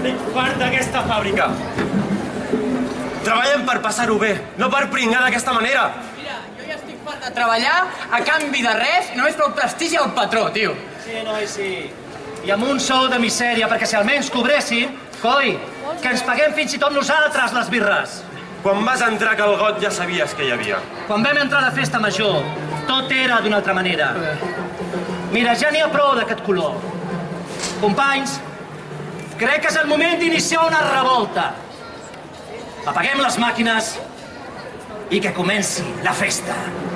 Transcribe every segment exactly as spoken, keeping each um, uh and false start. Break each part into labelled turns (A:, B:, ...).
A: Estic fart d'aquesta fàbrica. Treballem per passar-ho bé, no per pringar d'aquesta manera.
B: Mira, jo ja estic fart de treballar a canvi de res i només per prestigi al patró, tio.
C: Sí, noi, sí. I amb un sou de misèria, perquè si almenys cobressin, coi, que ens paguem fins i tot nosaltres les birres.
A: Quan vas entrar a Calgot ja sabies que hi havia.
C: Quan vam entrar a la festa major, tot era d'una altra manera. Mira, ja n'hi ha prou d'aquest color. Companys, crec que és el moment d'iniciar una revolta. Apaguem les màquines i que comenci la festa.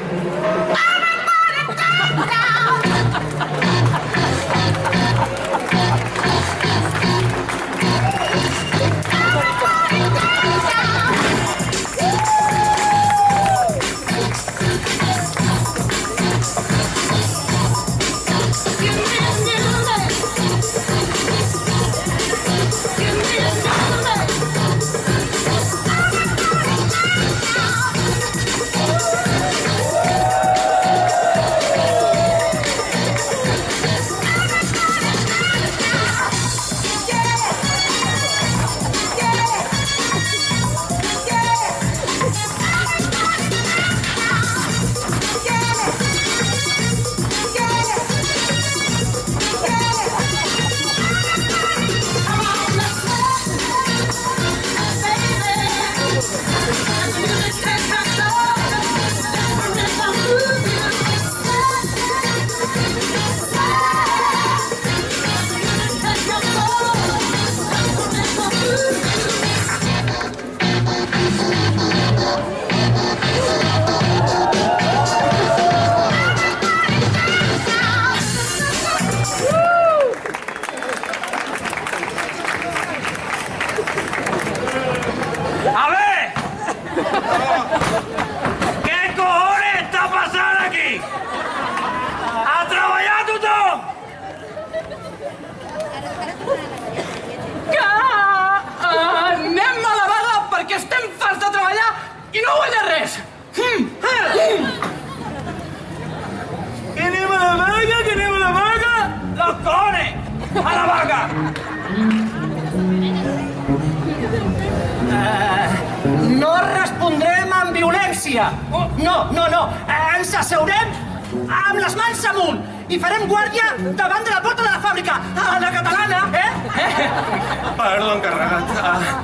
C: No, no, no. Ens asseurem amb les mans amunt i farem guàrdia davant de la porta de la fàbrica, a la catalana, eh?
A: Perdó, encarregat.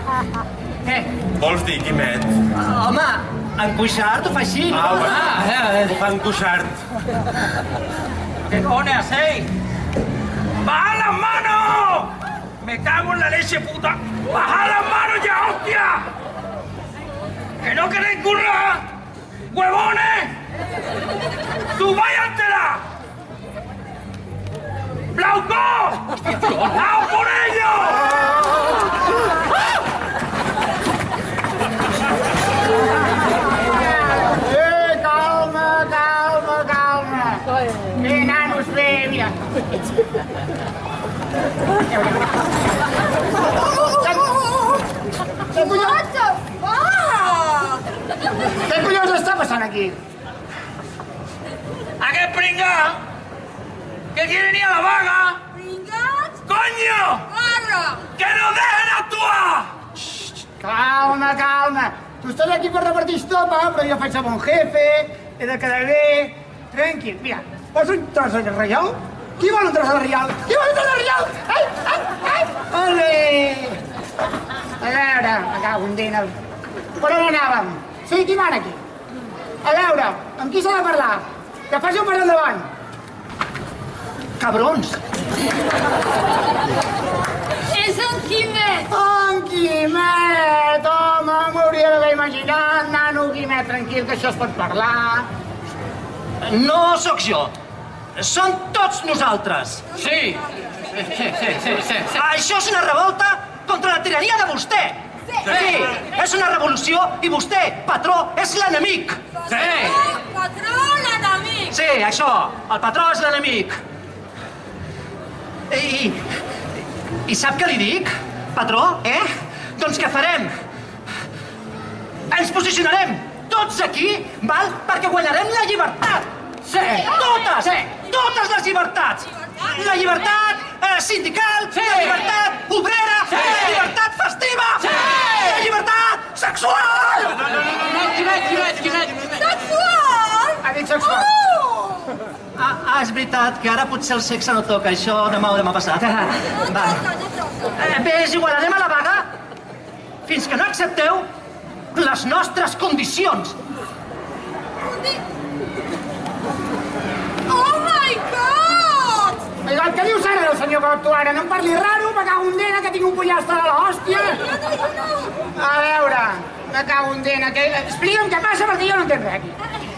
C: Què?
A: Vols dir Quimet?
C: Home, en Cuixart ho fa així.
A: Ah, bueno. Ho fa en Cuixart.
B: ¿Qué cojones hacéis? ¡Baja las manos! ¡Me cago en la leche, puta! ¡Baja las manos ya, hostia! ¿Que no queréis currar? ¡Huevones! ¡Subáyantela! ¡Blauco! ¡Vamos por ellos!
D: Eh, calma, calma, calma. Bé, nanos, bé, mira. Què collons? Què collons està passant aquí?
B: Aquest pringat que quieren ir a la vaga.
E: ¿Pringats?
B: ¡Coño!
E: ¡Barra!
B: ¡Que nos dejen actuar!
D: Calma, calma. Tu estàs aquí per repartir estopa, però jo faig de bon jefe, he de quedar bé. Tranquil, mira, vols un tros de reial? Qui vol un tros de reial? Qui vol un tros de reial? Ai, ai, ai! Ole! A veure, me cago en dina. Per on anàvem? Sí, qui mana aquí? A veure, amb qui s'ha de parlar? Que faci un pas endavant.
C: Cabrons!
E: És en Quimet!
D: En Quimet, home, m'hauria d'haver imaginat, nano Quimet, tranquil, que això es pot parlar.
C: No sóc jo. Són tots nosaltres.
B: Sí. Sí, sí, sí, sí, sí.
C: Això és una revolta contra la tirania de vostè.
E: Sí.
C: Sí, és una revolució i vostè, patró, és l'enemic.
B: Sí.
E: Patró, l'enemic!
C: Sí, això, el patró és l'enemic. I, I sap què li dic, patró, eh? Doncs què farem? Ens posicionarem tots aquí, val? Perquè guanyarem la llibertat.
B: Sí.
C: Totes,
B: Sí.
C: totes les llibertats. La llibertat eh, sindical,
B: Sí.
C: la llibertat obrera,
B: Sí.
C: la llibertat Ah, és veritat que ara potser el sexe no toca, això demà o demà passat.
E: No
C: Va.
E: toca, no toca.
C: Eh, bé, és igual, anem a la vaga fins que no accepteu les nostres condicions.
E: Condi- Oh my God!
D: Oiga, què dius ara del senyor Cotto, ara? No em parli raro, me cago en dena, que tinc un pollastre de l'hòstia.
E: Jo no, jo no.
D: A veure, me cago en dena, que... Explica'm què passa, perquè jo no entenc res aquí.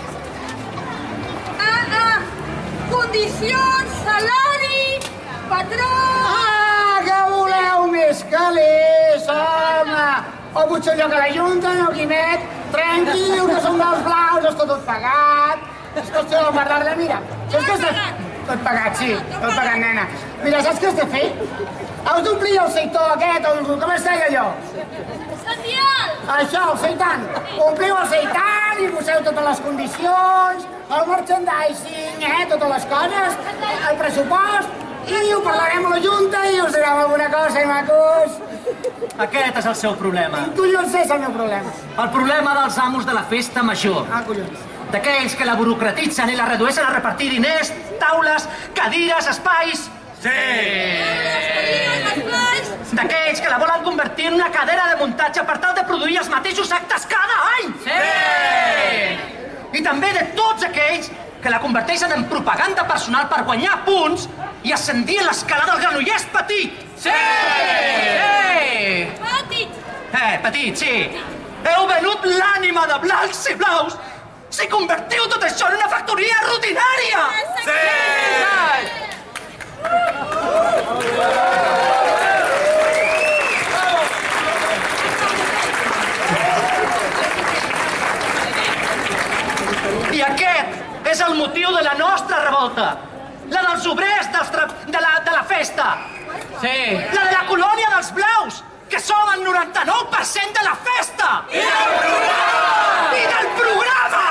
E: Ah, ah. Condicions, salari, patró...
D: Ah, que voleu més calés, home! O potser allò que la Junta, no, Quimet? Tranquil, que som dels blaus, està tot pagat. És qüestió de parlar-ne, mira. Saps què has de... Tot pagat, sí, tot pagat, nena. Mira, saps què has de fer? Has d'omplir el sector aquest, o el... com es deia allò?
E: Sandial!
D: Això, el seitan. Ompliu el seitan i poseu totes les condicions, el merchandising, eh, totes les coses, el pressupost, i ho parlarem a la Junta i us direm alguna cosa, eh, macos?
C: Aquest és el seu problema.
D: Collons és el meu problema.
C: El problema dels amos de la festa major.
D: Ah, collons.
C: D'aquells que la burocratitzen i la redueixen a repartir diners, taules, cadires, espais.
A: Sí!
E: Les plais!
C: D'aquells que la volen convertir en una cadena de muntatge per tal de produir els mateixos actes cada any.
A: Sí!
C: I també de tots aquells que la converteixen en propaganda personal per guanyar punts i ascendir en l'escala del Granollers petit.
A: Sí!
C: Sí!
E: Petit!
C: Eh, petit, sí. Heu venut l'ànima de blancs i blaus si convertiu tot això en una factoria rutinària.
A: Sí!
C: I aquest és el motiu de la nostra revolta. La dels obrers dels tra... de, la, de la festa.
B: Sí.
C: La de la colònia dels blaus, que som el noranta-nou per cent de la festa.
A: I el programa!
C: I del programa!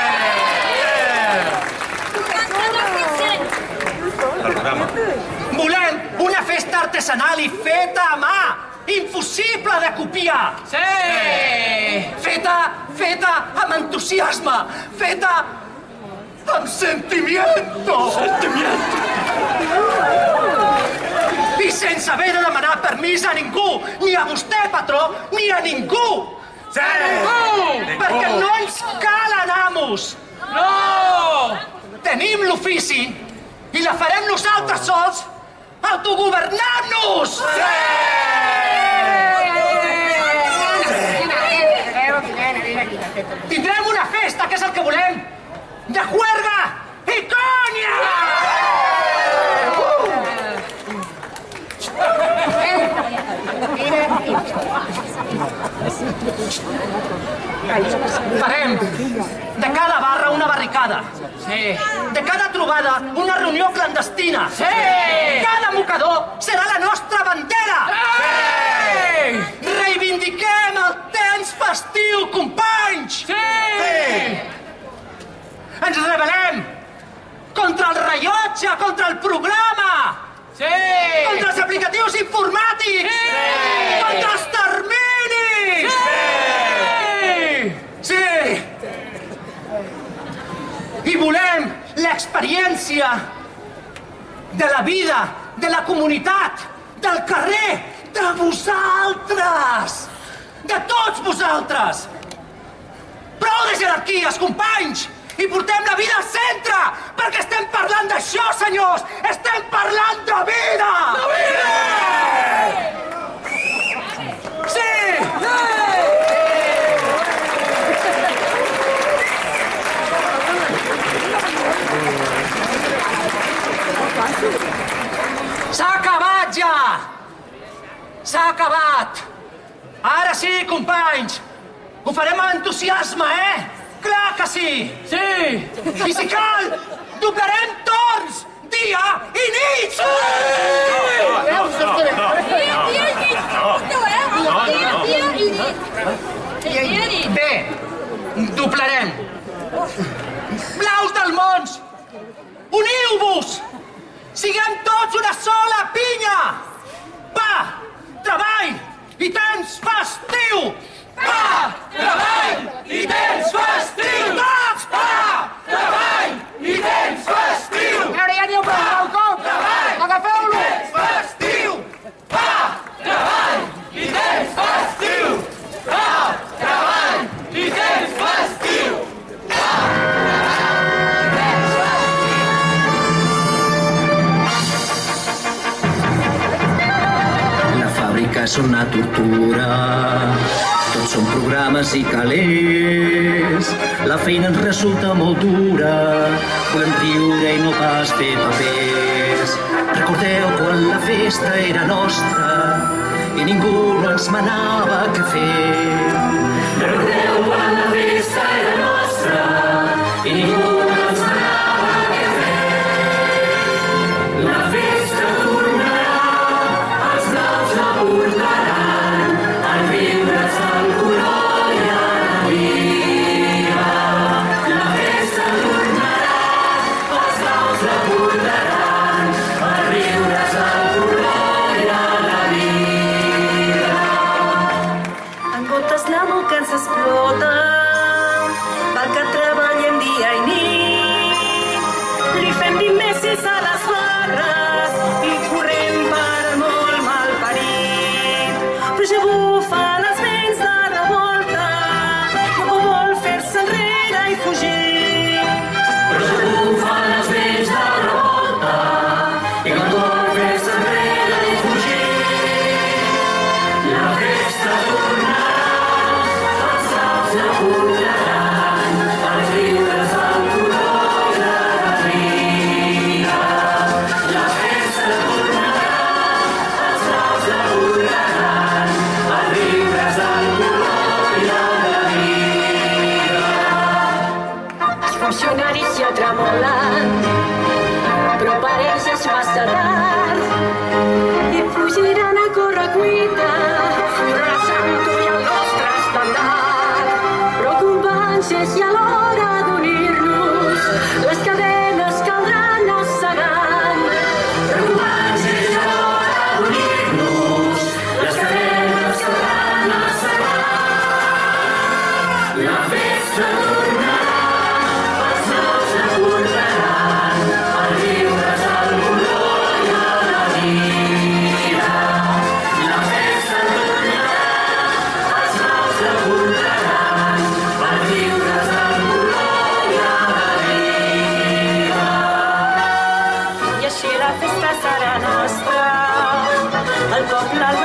E: noranta-nou per cent!
A: El programa.
C: Volem una festa artesanal i feta a mà, impossible de copiar.
B: Sí!
C: Feta, feta amb entusiasme, feta amb sentimiento. Sentimiento. I sense haver de demanar permís a ningú, ni a vostè, patró, ni a ningú.
A: Sí!
C: Ningú! Perquè no ens calen amos.
B: No!
C: Tenim l'ofici i la farem nosaltres sols, autogovernant-nos! Tindrem una festa, que és el que volem, de juerga i conya! Farem de cada barra una barricada.
B: Sí.
C: De cada trobada, una reunió clandestina.
B: Sí!
C: Cada mocador serà la nostra bandera.
B: Sí!
C: Reivindiquem el temps festiu, companys!
B: Sí!
C: Ens rebel·lem contra el rellotge, contra el programa,
B: Sí!
C: contra els aplicatius informàtics,
B: Sí!
C: contra els terminis!
B: Sí!
C: Sí! I volem l'experiència de la vida, de la comunitat, del carrer, de vosaltres! De tots vosaltres! Prou de jerarquies, companys! I portem la vida al centre! Perquè estem parlant d'això, senyors! Estem parlant de vida! De vida! Sí! S'ha acabat ja! S'ha acabat! Ara sí, companys! Ho farem amb entusiasme, eh? Clar que sí!
B: Sí!
C: I si cal, doblarem torns, dia i nit!
A: No, no, no.
E: Dia, dia i nit! Vostè ho veu? Dia, dia i nit! Dia i nit!
C: Bé, doblarem. Blaus del Mons, uniu-vos! Siguem tots una sola pinya! Pa, treball i temps festiu! Pa, treball i temps festiu! Tots pa, treball i temps festiu!
D: A veure,
C: és una tortura. Tots són programes i calés, la feina ens resulta molt dura, volem riure i no pas fer papers. Recordeu quan la festa era nostra i ningú no ens manava què fer. Recordeu quan la festa era nostra i ningú no ens manava què fer. La festa tornarà, els blaus la portaran, el riure's el color i alegria. La festa tornarà, els blaus la portaran, el riure's el color i alegria.
F: En gotes l'amo que ens explota, val que treballem dia i nit. Li fem vint mesis a les barres i correm per molt mal parit. Però ja bufen els vents de revolta, no vol fer-se enrere i fugir.
C: Però ja bufen els vents de revolta i no vol fer-se enrere i fugir. La festa tornarà, els blaus la portaran, els riure's el color i l'alegria. La festa tornarà, els blaus la portaran, els riure's el color i l'alegria.
F: Els funcionaris ja tremolen, però pareix és massa tard i fugiran a correcuita, abraçant-ho i el nostre estendard. Preocupants és ja l'hora d'unir-nos, les cadenes caldran assegant.
C: Preocupants és ja l'hora d'unir-nos, les cadenes caldran assegant. La festa tornarà, els blaus la portaran, el riure's el color i l'alegria. La festa tornarà, els blaus la portaran, el riure's el color i l'alegria.
F: I així la festa serà nostra, el poble el